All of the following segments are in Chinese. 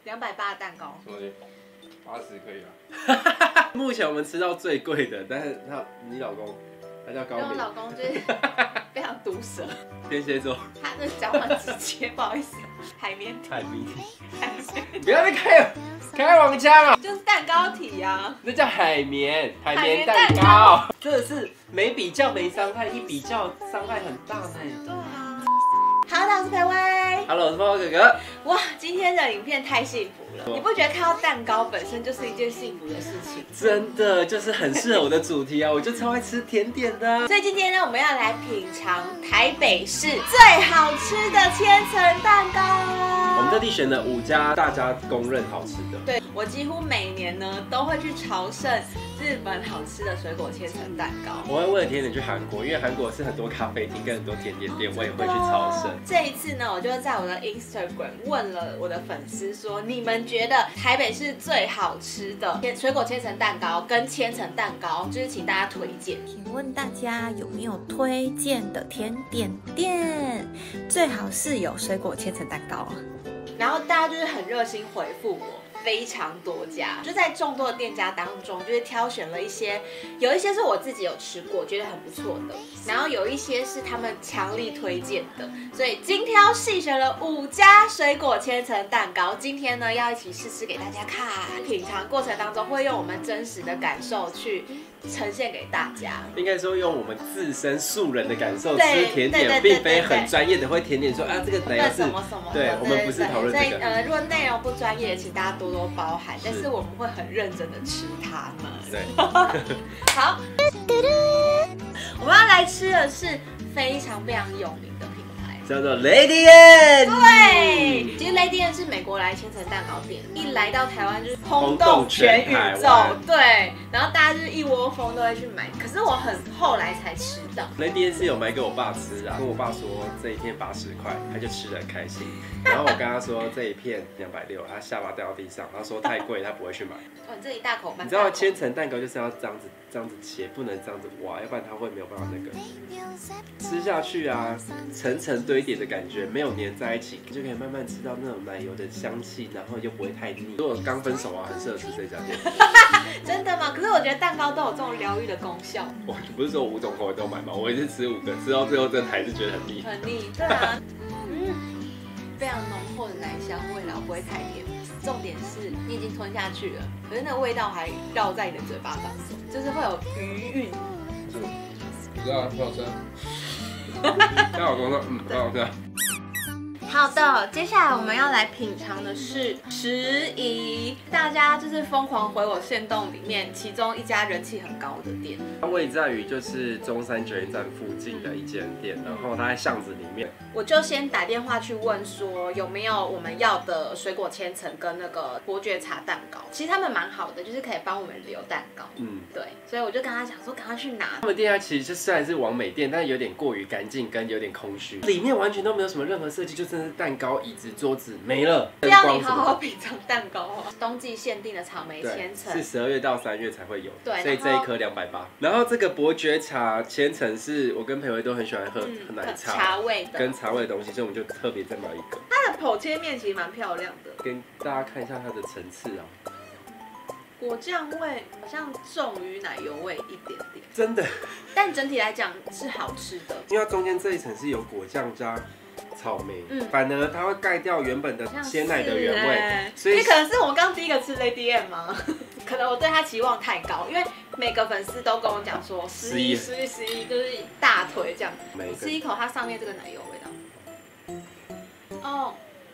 280的蛋糕。 所以80可以了。目前我们吃到最贵的，但是你老公他叫高明， 我老公就是非常毒舌， 天蝎座， 他的讲话直接，不好意思，海绵体， 海绵， 海绵不要再开黄腔了， 就是蛋糕体啊， 那叫海绵蛋糕，真的是没比较没伤害，一比较伤害很大呢。 对啊。好，大家好，我是培薇。 Hello， 我是泡泡哥哥。 哇，今天的影片太幸福了，你不觉得看到蛋糕本身就是一件幸福的事情？ 真的就是很适合我的主题啊，我就超爱吃甜点的。 所以今天呢，我们要来品尝台北市最好吃的千层蛋糕。 我们特地选了5家大家公认好吃的。 对，我几乎每年呢都会去朝圣日本好吃的水果千层蛋糕。 我会为了甜点去韩国，因为韩国是很多咖啡厅跟很多甜点店，我也会去朝圣。 这一次呢，我就在我的 Instagram 问了我的粉丝说，你们觉得台北市最好吃的水果千层蛋糕跟千层蛋糕，就是请大家推荐。 请问大家有没有推荐的甜点店？最好是有水果千层蛋糕。 然后大家就是很热心回复我。非常多家，就在众多的店家当中，就是挑选了一些，有一些是我自己有吃过，觉得很不错的，然后有一些是他们强力推荐的，所以精挑细选了5家水果千层蛋糕。今天呢，要一起试吃给大家看，品尝过程当中会用我们真实的感受去呈现给大家。 应该说用我们自身素人的感受吃甜点，并非很专业的会甜点说啊这个奶油是什么什么， 对，我们不是讨论这个。 所以如果内容不专业，请大家多多包涵，但是我们会很认真的吃它们。 对， 好，我们要来吃的是非常非常有名的品牌， 叫做 Lady N。 对，其实 Lady N 是美国来千层蛋糕店，一来到台湾就是轰动全宇宙，对，然后大家就是一窝蜂都会去买。可是我很后来才吃到 Lady N 是有买给我爸吃啊，跟我爸说这一片80块，他就吃得很开心。然后我跟他说这一片260，他下巴掉到地上，他说太贵，他不会去买。 哇，你这一大口半。 你知道千层蛋糕就是要这样子切，不能这样子挖，要不然它会没有办法那个吃下去啊，层层堆叠的感觉没有粘在一起，你就可以慢慢吃到那种奶油的香气，然后又不会太腻。如果刚分手啊，很适合吃这家店。 真的吗？可是我觉得蛋糕都有这种疗愈的功效。 我不是说5种口味都买吗？我也是吃5个，吃到最后真的还是觉得很腻。 很腻，对啊，非常浓厚的奶香味，然后不会太甜。重点是你已经吞下去了，可是那个味道还绕在你的嘴巴当中，就是会有余韵。 不知道，不好吃。跟老公说，很好吃。 好的，接下来我们要来品尝的是时宜，大家就是疯狂回我限动里面其中一家人气很高的店。 它位在于就是中山捷运站附近的一间店，然后它在巷子里面。 我就先打电话去问说有没有我们要的水果千层跟那个伯爵茶蛋糕，其实他们蛮好的，就是可以帮我们留蛋糕。对，所以我就跟他讲说赶快去拿。 他们店家其实虽然是网美店，但是有点过于干净跟有点空虚，里面完全都没有什么任何设计，就真的是蛋糕、椅子、桌子没了。 需要你好好品尝蛋糕哦。冬季限定的草莓千层是12月到3月才会有， 对， 所以这一颗280。然后这个伯爵茶千层是我跟培薇都很喜欢喝奶茶味的跟茶味的东西，所以我们就特别再买一个。 它的剖切面其实蛮漂亮的， 跟大家看一下它的层次啊。 果酱味好像重于奶油味一点点， 真的。但整体来讲是好吃的， 因为它中间这一层是有果酱加草莓，反而它会盖掉原本的鲜奶的原味，所以可能是我刚第一个吃 Lady M 吗？可能我对它期望太高，因为每个粉丝都跟我讲说11，就是大腿这样，吃一口它上面这个奶油味道，哦。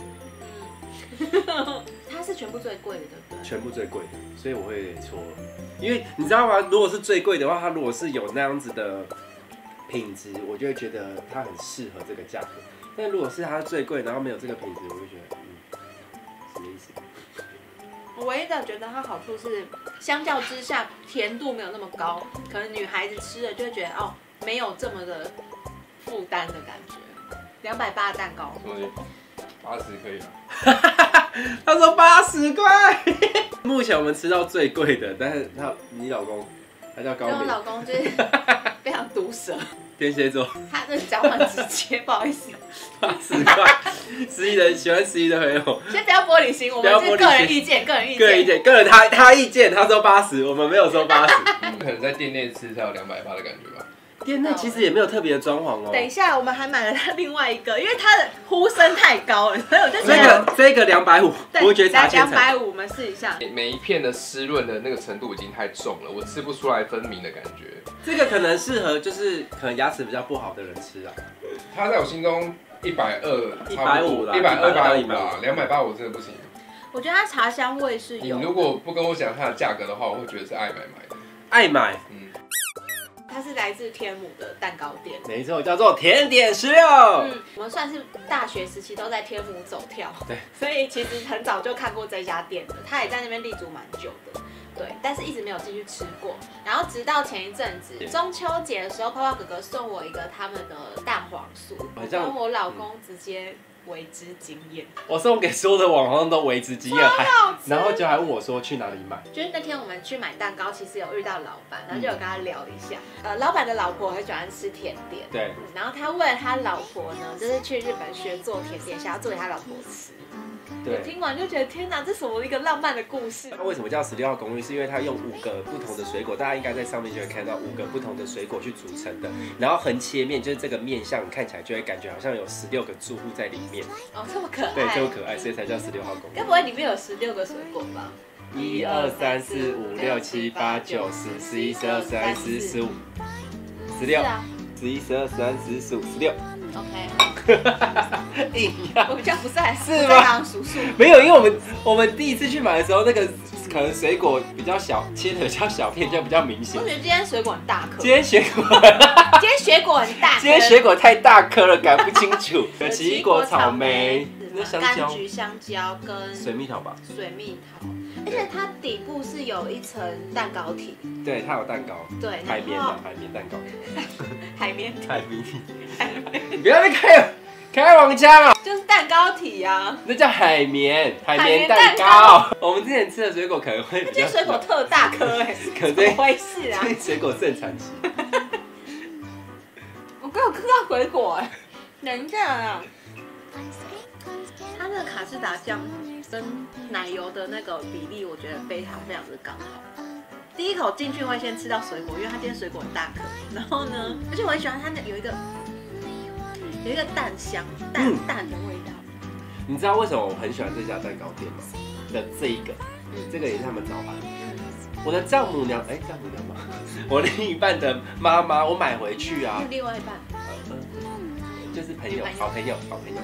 它是全部最贵的，对不对？ 全部最贵的，所以我会说，因为你知道吗？如果是最贵的话，它如果是有那样子的品质，我就会觉得它很适合这个价格。但如果是它最贵，然后没有这个品质，我就觉得，什么意思？ 我唯一的觉得它好处是，相较之下甜度没有那么高，可能女孩子吃了就会觉得哦，没有这么的负担的感觉。280的蛋糕。 80可以了。他说80块。目前我们吃到最贵的，但是你老公他叫高明， 我老公就是非常毒舌。 天蝎座他的讲很直接，不好意思。 80块，十一的喜欢11的朋友， 先不要玻璃心，我们是个人意见，个人意见， 个人他意见，他说80，我们没有说80。 可能在店内吃才有280的感觉吧。 店内其实也没有特别的装潢哦。 等一下，我们还买了他另外一个，因为他的呼声太高了，所以我就觉得这个250，伯爵茶千层 250，我们试一下。 每一片的湿润的那个程度已经太重了，我吃不出来分明的感觉。 这个可能适合就是可能牙齿比较不好的人吃啊。 它在我心中120， 150啦 120、150啦，280我真的不行。 我觉得它茶香味是有。 你如果不跟我讲它的价格的话，我会觉得是爱买的。 爱买， 它是来自天母的蛋糕店， 没错，叫做甜点16。 我们算是大学时期都在天母走跳， 对， 所以其实很早就看过这家店的，它也在那边立足蛮久的。对，但是一直没有进去吃过。然后直到前一阵子中秋节的时候，泡泡哥哥送我一个他们的蛋黄酥，跟我老公直接为之惊艳。 我送给所有的网红都为之惊艳，然后就还问我说去哪里买。 就是那天我们去买蛋糕，其实有遇到老板，然后就有跟他聊一下。老板的老婆很喜欢吃甜点， 对， 然后他为了他老婆呢，就是去日本学做甜点，想要做给他老婆吃。我听完就觉得天哪，这什么一个浪漫的故事。 那为什么叫16号公寓？是因为它用5个不同的水果，大家应该在上面就会看到5个不同的水果去组成的，然后横切面就是这个面相看起来就会感觉好像有16个住户在里面。 哦，这么可爱。 对，这么可爱，所以才叫16号公寓。 该不会里面有16个水果吧 ？1、2、3、4、5、6、7、8、9、10、11、12、13、14、15、16、11、12、13、14、15、16。 OK， 硬要， 我比较不在是吗？ 数数没有，因为我们第一次去买的时候，那个可能水果比较小，切的比较小片，就比较明显。 我觉得今天水果很大颗。 今天水果很大颗。 今天水果太大颗了，搞不清楚。有奇异果、草莓、 柑橘、香蕉跟水蜜桃吧。 水蜜桃，而且它底部是有一层蛋糕体。对， 它有蛋糕。 对， 海绵蛋糕。 海绵。 你不要再开黄腔啊！ 就是蛋糕体啊， 那叫海绵蛋糕。我们之前吃的水果可能会比较。 这些水果特大颗哎， 可能怎么回事啊？ 水果盛产期。 我刚有嗑到水果哎，等一下啊！它的卡士达酱跟奶油的那个比例，我觉得非常非常的刚好。第一口进去会先吃到水果，因为它今天水果很大颗。然后呢，而且我很喜欢它有一个蛋香淡的味道。 你知道为什么我很喜欢这家蛋糕店吗？的这个也是他们招牌。我的丈母娘，丈母娘吗？我另一半的妈妈，我买回去啊。 另外一半。 就是朋友，好朋友。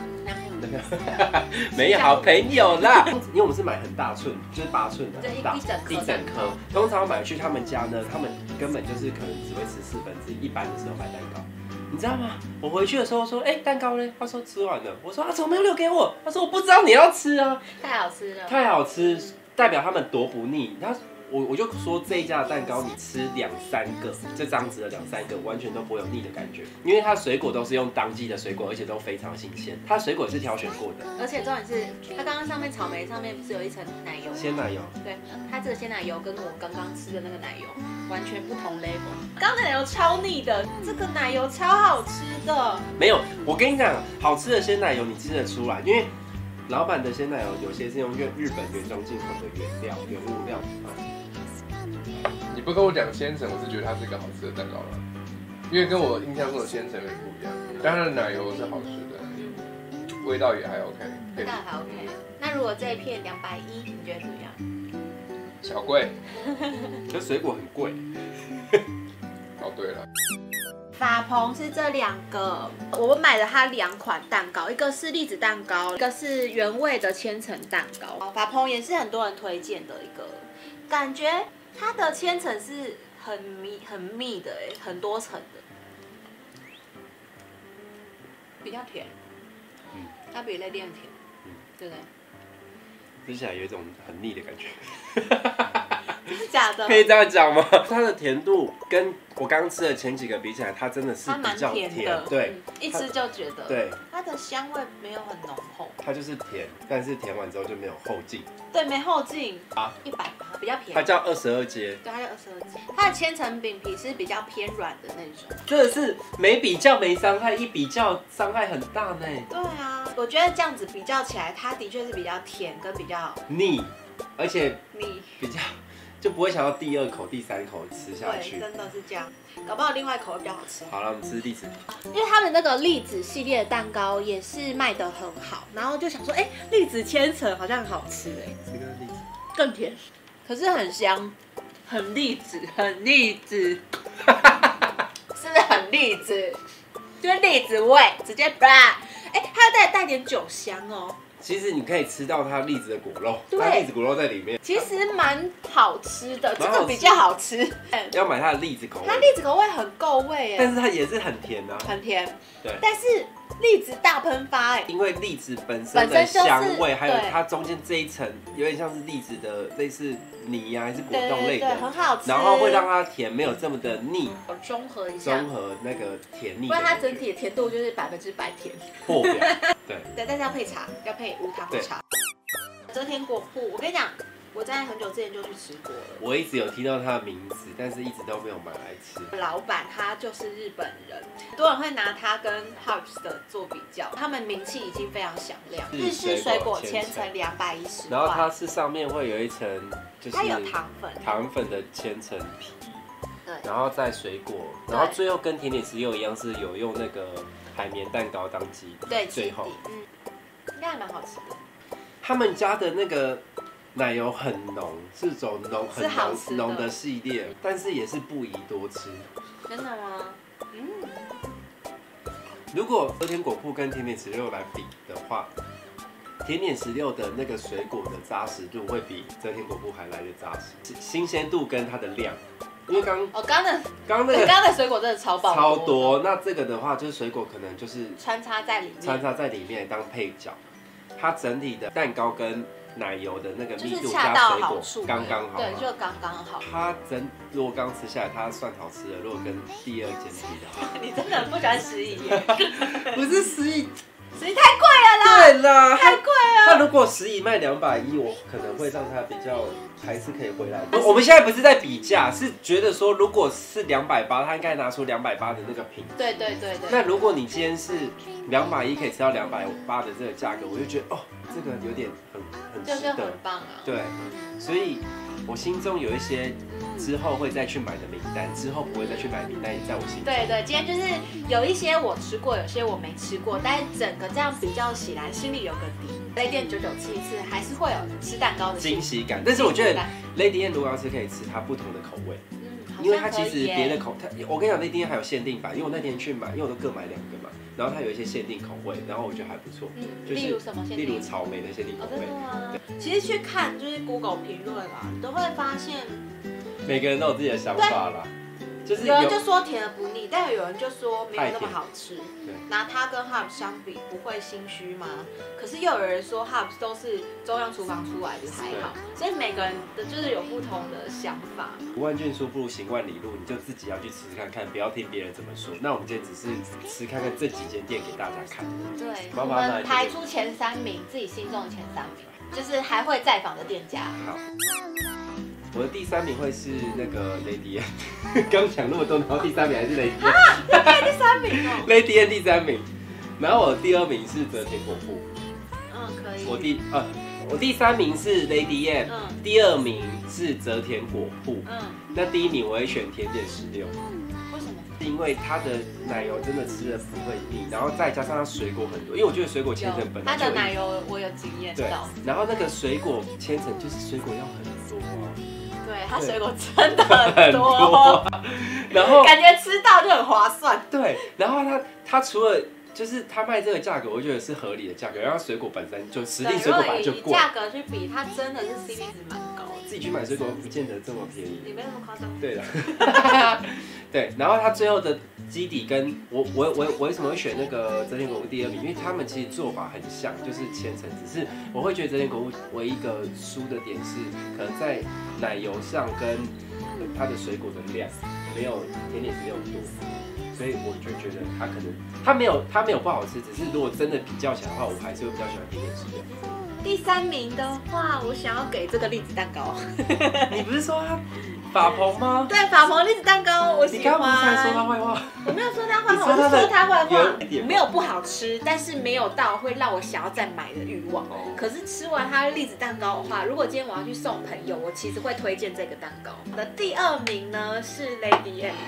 没有好朋友啦，因为我们是买很大寸，就是8寸的，一整颗。通常买去他们家呢，他们根本就是可能只会吃1/4，一般的时候买蛋糕。你知道吗？我回去的时候说，蛋糕呢？他说吃完了。我说怎么没有留给我？他说我不知道你要吃啊。 太好吃了。 太好吃，代表他们多不腻。我就说这一家的蛋糕，你吃2、3个，这张子的2、3个，完全都不会有腻的感觉，因为它水果都是用当季的水果，而且都非常新鲜。它水果是挑选过的， 而且重点是，它刚刚上面草莓上面不是有一层奶油吗？ 鲜奶油。 对，它这个鲜奶油跟我刚刚吃的那个奶油完全不同 level。刚刚的奶油超腻的，这个奶油超好吃的。 没有，我跟你讲，好吃的鲜奶油你吃得出来，因为老板的鲜奶油有些是用日本原装进口的原物料。 你不跟我讲千层，我是觉得它是一个好吃的蛋糕了，因为跟我印象中的千层有点不一样。但它的奶油是好吃的，味道也还 OK。 味道还 OK。那如果这一片210，你觉得怎么样？ 小贵。 可水果很贵。 哦，对了。 法鹏是这2个，我买了它2款蛋糕，一个是栗子蛋糕，一个是原味的千层蛋糕。法鹏也是很多人推荐的一个，感觉它的千层是很密的很多层的，比较甜，它比类店甜，对不对？ 吃起来有一种很腻的感觉。 真的假的？ 可以这样讲吗？它的甜度跟我刚刚吃的前几个比起来，它真的是比较甜的。对， 一吃就觉得。 对， 它的香味没有很浓厚。 它就是甜，但是甜完之后就没有后劲。 对，没后劲。 啊， 180。 比较便宜。 它叫22阶， 对，它叫22阶。它的千层饼皮是比较偏软的那种。 真的是没比较没伤害，一比较伤害很大呢。 对啊，我觉得这样子比较起来，它的确是比较甜跟比较腻，而且腻， 比较就不会想要第2口、第3口吃下对， 去。 真的是这样。搞不好另外一口会比较好吃。 好了，我们吃栗子。 因为他们那个栗子系列的蛋糕也是卖得很好，然后就想说，哎，栗子千层好像很好吃哎， 这个栗子更甜，可是很香，很栗子，很栗子，是不是很栗子？就是栗子味，直接吧，哎，它要带点酒香哦。 其实你可以吃到它栗子的果肉， 对它栗子果肉在里面。 其实蛮好吃的，这蛮好吃个比较好吃。 要买它的栗子口味， 它栗子口味很够味哎， 但是它也是很甜啊。 很甜。 对， 但是栗子大喷发哎， 因为栗子本身的香味，还有它中间这一层有点像是栗子的类似泥呀，还是果冻类的， 很好吃。 然后会让它甜，没有这么的腻， 中和一下， 中和那个甜腻。 不然它整体的甜度就是100%甜。 破表。对， 但是要配茶，要配无糖的茶。遮天果铺，我跟你讲，我在很久之前就去吃过了。 我一直有听到它的名字，但是一直都没有买来吃。 老板他就是日本人，很多人会拿他跟 Hubs 的做比较，他们名气已经非常响亮。日式水果千层210块， 然后它是上面会有一层，就是它有糖粉的千层皮， 对， 然后再水果，然后最后跟甜点16一样是有用那个海绵蛋糕当基底， 对， 最后应该还蛮好吃的。 他们家的那个奶油很浓，是走很浓的系列，但是也是不宜多吃。 真的吗？ 如果遮天果铺跟甜点16来比的话，甜点16的那个水果的扎实度会比遮天果铺还来的扎实，新鲜度跟它的量。因为刚刚的水果真的超爆超多，那这个的话就是水果可能就是穿插在里面当配角，它整体的蛋糕跟奶油的那个密度加水果刚刚好， 对，就刚刚好。 它如果刚吃下来，它算好吃的。如果跟第2间比的话， 你真的很不喜欢11耶？ 不是11 太贵了啦！ 对啦， 太贵了。 它如果11卖210，我可能会让它比较还是可以回来。我们现在不是在比价，是觉得说如果是280，它应该拿出280的那个品质。 对。 那如果你今天是210可以吃到280的这个价格，我就觉得哦，这个有点很值得， 很棒啊。 对，所以我心中有一些之后会再去买的名单，之后不会再去买的名单也在我心中。 对，今天就是有一些我吃过，有些我没吃过，但是整个这样比较起来，心里有个底。Lady N 997一次还是会有吃蛋糕的惊喜感，但是我觉得 Lady N 如果要吃可以吃它不同的口味。因为它其实别的我跟你讲，Lady N还有限定版，因为我那天去买，因为我都各买2个嘛，然后它有一些限定口味，然后我觉得还不错， 例如什么限定？ 例如草莓的限定口味。 其实去看就是 Google 评论啦，都会发现每个人都有自己的想法啦。就是有人就说甜而不腻，但有人就说没有那么好吃。拿它跟 Hubs 相比，不会心虚吗？可是又有人说 Hubs 都是中央厨房出来的，还好。所以每个人的就是有不同的想法。 万卷书不如行万里路，你就自己要去吃看看，不要听别人怎么说。那我们今天只是吃看看这几间店给大家看。 对，我们排出前3名，自己心中的前3名，就是还会再访的店家。 好。我的第3名会是那个 Lady N， 刚讲那么多，然后第3名还是 Lady N。 第3名哦。 Lady N 第3名，然后我第2名是遮天果铺。 可以。 我第3名是 Lady N， 第2名是遮天果铺。那第1名我会选甜点16。 为什么？ 因为它的奶油真的吃的不会腻，然后再加上它水果很多，因为我觉得水果千层本来就它的奶油我有经验到。 然后那个水果千层就是水果要很多。 对，它水果真的很多， 然后感觉吃到就很划算。 对，然后它除了就是它卖这个价格，我觉得是合理的价格，然后水果本身就实力水果本来就贵， 价格去比，它真的是 CP 值蛮高的。 自己去买水果不见得这么便宜， 也没那么夸张。 对的，对，然后它最后的基底跟我为什么会选那个遮天果铺第2名？因为他们其实做法很像，就是千层，只是我会觉得遮天果铺唯一一个输的点是，可能在奶油上跟它的水果的量没有甜点16多，所以我就觉得它没有不好吃，只是如果真的比较起来的话，我还是会比较喜欢甜点16。 第3名的话，我想要给这个栗子蛋糕。 你不是说他法鹏吗？ 对，法鹏栗子蛋糕我喜欢。 你刚刚不是才说他坏话？ 我没有说他坏话，我是说他坏话，没有不好吃，但是没有到会让我想要再买的欲望。可是吃完它的栗子蛋糕的话，如果今天我要去送朋友，我其实会推荐这个蛋糕。我的第2名呢是 Lady M。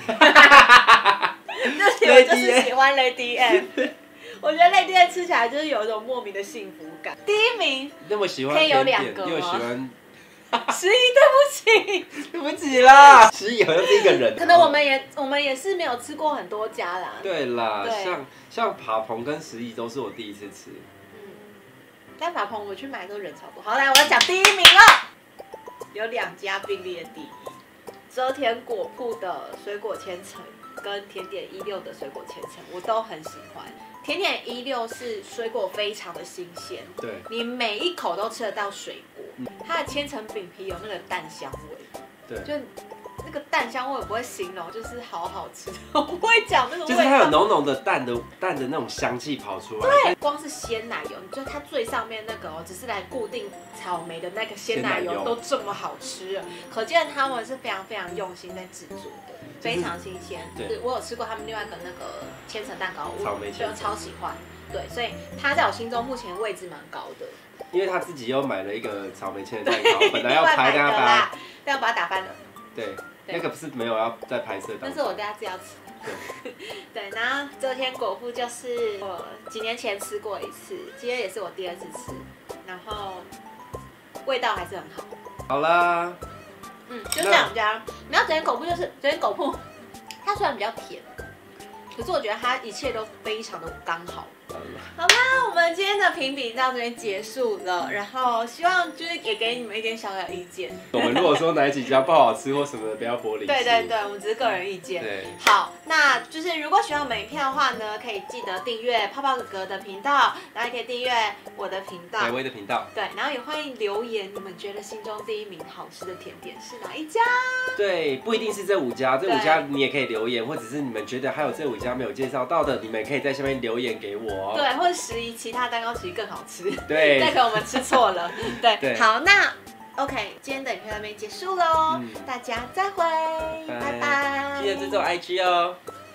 我就是喜欢 Lady M。我觉得Lady M吃起来就是有一种莫名的幸福感。第1名， 那么喜欢可以有2个吗？ 又喜欢 11，对不起， 对不起啦，11好像是一个人。 可能我们也是没有吃过很多家啦。 对啦， 对像法鹏跟11都是我第一次吃。 但法鹏我去买都人超多。好，来我要讲第1名了，有2家并列第1，遮天果铺的水果千层跟甜点16的水果千层，我都很喜欢。甜点16是水果非常的新鲜， 对， 你每一口都吃得到水果。它的千层饼皮有那个蛋香味， 对， 就那个蛋香味我不会形容，就是好好吃，我不会讲那个味道。 就是它有浓浓的蛋的那种香气跑出来。 对，光是鲜奶油，就它最上面那个只是来固定草莓的那个鲜奶油都这么好吃了，可见他们是非常非常用心在制作的。非常新鲜，就是我有吃过他们另外一个那个千层蛋糕，我就超喜欢。对，所以它在我心中目前位置蛮高的。 因为他自己又买了一个草莓千层蛋糕，本来要拍但要把它打翻了。 对，那个不是没有要在拍摄当中。 但是我等下自己要吃。对，然后遮天果腹就是我几年前吃过一次，今天也是我第2次吃，然后味道还是很好。 好啦。 就是2家。然后遮天果腹就是遮天果腹，它虽然比较甜，可是我觉得它一切都非常的刚好。好啦，我们今天的评比到这边结束了，然后希望就是也给你们一点小小意见。 我们如果说哪几家不好吃或什么的，不要玻璃心。 对对对，我们只是个人意见。 对。 好，那就是如果喜欢我们影片的话呢，可以记得订阅泡泡哥哥的频道，然后也可以订阅我的频道， 微微的频道。 对，然后也欢迎留言，你们觉得心中第1名好吃的甜点是哪一家？ 对，不一定是这5家，这5家你也可以留言，或者是你们觉得还有这5家没有介绍到的，你们可以在下面留言给我。 对，或者质疑其他蛋糕其实更好吃。 对， 但可能我们吃错了。对，好，那 OK， 今天的影片到这边结束喽，大家再会，拜拜。 记得追踪IG哦。